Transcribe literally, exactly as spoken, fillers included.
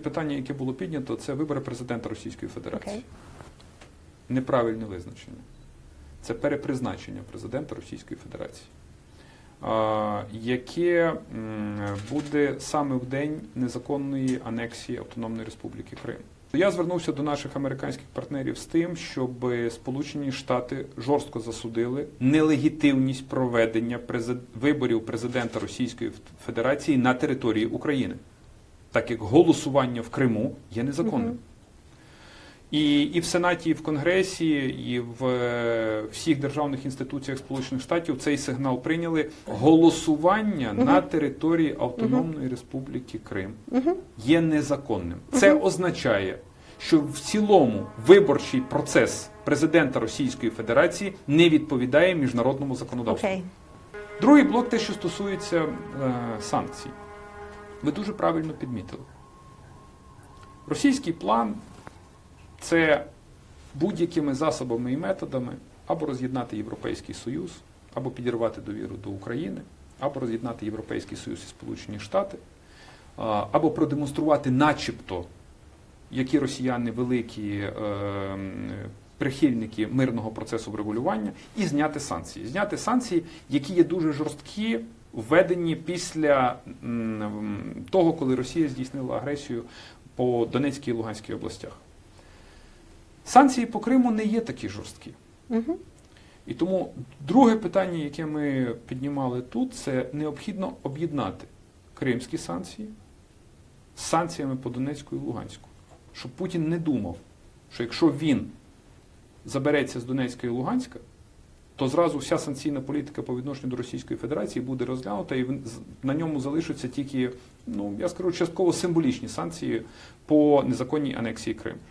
Питання, яке було піднято, це вибори президента Російської Федерації. Okay. Неправильне визначення. Це перепризначення президента Російської Федерації, яке буде саме в день незаконної анексії Автономної Республіки Крим. Я звернувся до наших американських партнерів з тим, щоб Сполучені Штати жорстко засудили нелегітимність проведення виборів президента Російської Федерації на території України, так як голосування в Криму є незаконним. Mm-hmm. І, і в Сенаті, і в Конгресі, і в е, всіх державних інституціях Сполучених Штатів цей сигнал прийняли. Голосування uh-huh. на території Автономної uh-huh. Республіки Крим uh-huh. є незаконним. Uh-huh. Це означає, що в цілому виборчий процес президента Російської Федерації не відповідає міжнародному законодавству. Okay. Другий блок – те, що стосується е, санкцій. Ви дуже правильно підмітили. Російський план – це будь-якими засобами і методами або роз'єднати Європейський Союз, або підірвати довіру до України, або роз'єднати Європейський Союз і Сполучені Штати, або продемонструвати начебто, які росіяни великі е, прихильники мирного процесу врегулювання, і зняти санкції. Зняти санкції, які є дуже жорсткі, введені після м, того, коли Росія здійснила агресію по Донецькій і Луганській областях. Санкції по Криму не є такі жорсткі. Угу. І тому друге питання, яке ми піднімали тут, це необхідно об'єднати кримські санкції з санкціями по Донецьку і Луганську. Щоб Путін не думав, що якщо він забереться з Донецька і Луганська, то зразу вся санкційна політика по відношенню до Російської Федерації буде розглянута і на ньому залишаться тільки, ну, я скажу, частково символічні санкції по незаконній анексії Криму.